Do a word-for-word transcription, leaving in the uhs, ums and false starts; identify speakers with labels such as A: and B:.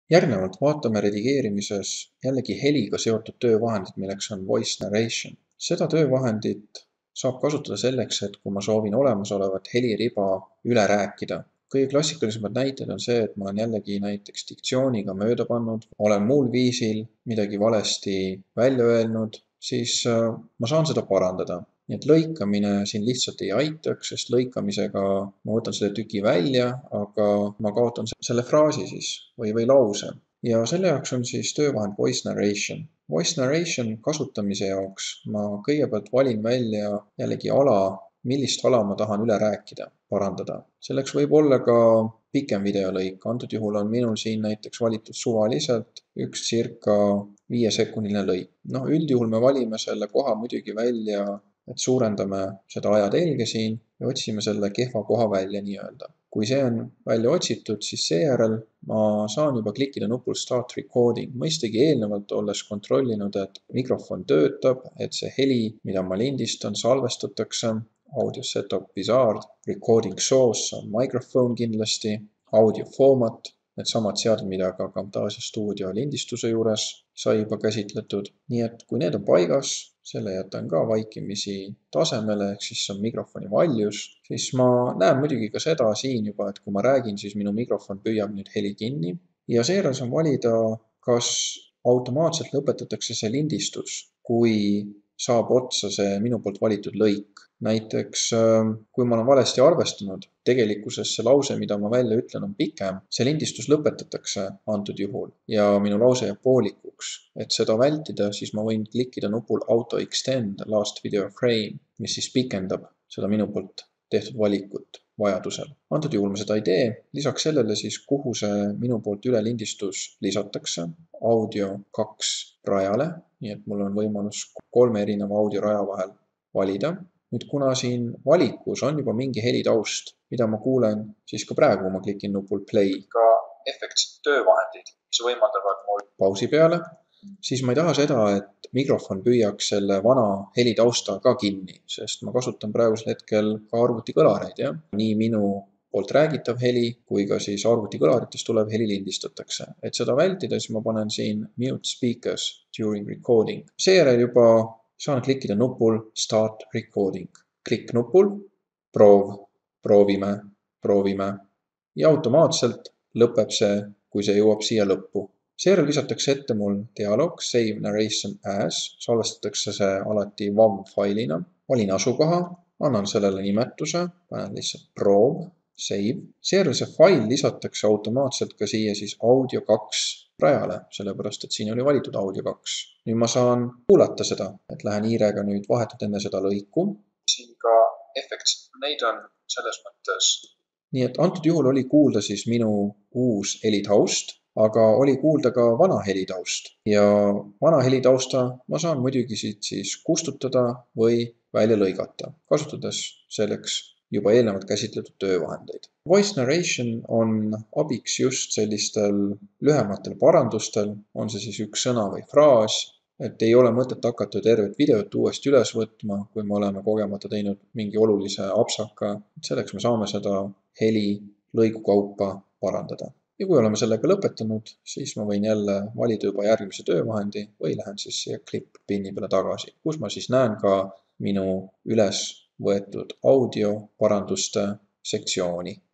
A: Järgnevalt vaatame redigeerimises jällegi heliga seotud töövahendit, milleks on voice narration. Seda töövahendit saab kasutada selleks, et kui ma soovin olemasolevat heliriba üle rääkida. Kõige klassikalisemad näited on see, et ma olen jällegi näiteks diktsiooniga mööda pannud, olen muul viisil midagi valesti välja öelnud, siis ma saan seda parandada. Nii et lõikamine siin lihtsalt ei aitaks, sest lõikamisega ma võtan selle tüki välja, aga ma kaotan selle fraasi siis või, või lause. Ja selle jaoks on siis töövahend voice narration. Voice narration kasutamise jaoks ma kõigepealt valin välja jällegi ala, millist ala ma tahan üle rääkida, parandada. Selleks võib olla ka pikem videolõik. Antud juhul on minul siin näiteks valitud suvaliselt üks circa viiesekundiline lõik. No, üldjuhul me valime selle koha muidugi välja, et suurendame seda ajatelge siin ja otsime selle kehva koha välja nii-öelda. Kui see on välja otsitud, siis seejärel ma saan juba klikkida nupul Start Recording. Mõistagi eelnevalt olles kontrollinud, et mikrofon töötab, et see heli, mida ma lindistan, salvestatakse. Audio setup wizard, recording source on microphone kindlasti, audio format, need samad seadmed, mida ka Camtasia Studio lindistuse juures sai juba käsitletud. Nii et kui need on paigas, selle jätan ka vaikimisi tasemele, ehk siis on mikrofoni valjus, siis ma näen muidugi ka seda siin juba, et kui ma räägin, siis minu mikrofon püüab nüüd heli kinni. Ja seejärel saan valida, kas automaatselt lõpetatakse see lindistus, kui saab otsa see minu poolt valitud lõik. Näiteks, kui ma olen valesti arvestanud, tegelikkuses see lause, mida ma välja ütlen, on pikem, see lindistus lõpetatakse antud juhul ja minu lause jääb poolikuks. Et seda vältida, siis ma võin klikkida nupul Auto Extend Last Video Frame, mis siis pikendab seda minu poolt tehtud valikut vajadusel. Antud juhul ma seda ei tee. Lisaks sellele siis, kuhu see minu poolt üle lindistus lisatakse, audio kaks rajale, nii et mul on võimalus kolme erineva audioraja vahel valida. Nüüd kuna siin valikus on juba mingi helitaust, mida ma kuulen, siis ka praegu ma klikin nupul play. Ka efektsid töövahendid, mis võimaldavad mul pausi peale, siis ma ei taha seda, et mikrofon püüaks selle vana helitausta ka kinni, sest ma kasutan praegusel hetkel ka arvutikõlareid. Ja? Nii minu poolt räägitav heli, kui ka siis arvutikõlaritest tulev heli lindistatakse. Et seda vältida, siis ma panen siin mute speakers during recording. Seejärel juba saan klikkida nupul Start Recording. Klikk nupul, proov, proovime, proovime ja automaatselt lõpeb see, kui see jõuab siia lõppu. Seejärel lisatakse ette mul dialoog Save Narration As, salvestatakse see alati W A V failina. Valin asukoha, annan sellele nimetuse, panen lihtsalt proov, save. Seejärel see fail lisatakse automaatselt ka siia siis audio kaks rajale, sellepärast, et siin oli valitud audio kaks. Nüüd ma saan kuulata seda, et lähen hiirega nüüd vahetult enne seda lõiku. Siin ka efektsid, neid on selles mõttes. Nii et antud juhul oli kuulda siis minu uus helitaust, aga oli kuulda ka vana helitaust. Ja vana helitausta ma saan muidugi siit siis kustutada või välja lõigata, kasutades selleks juba eelnevalt käsitletud töövahendeid. Voice narration on abiks just sellistel lühematel parandustel, on see siis üks sõna või fraas, et ei ole mõtet hakata tervet videot uuesti üles võtma, kui me oleme kogemata teinud mingi olulise apsaka. Selleks me saame seda heli lõigu kaupa parandada. Ja kui oleme sellega lõpetanud, siis ma võin jälle valida juba järgmise töövahendi või lähen siis siia clip pinni peale tagasi, kus ma siis näen ka minu üles võetud audio paranduste sektsiooni.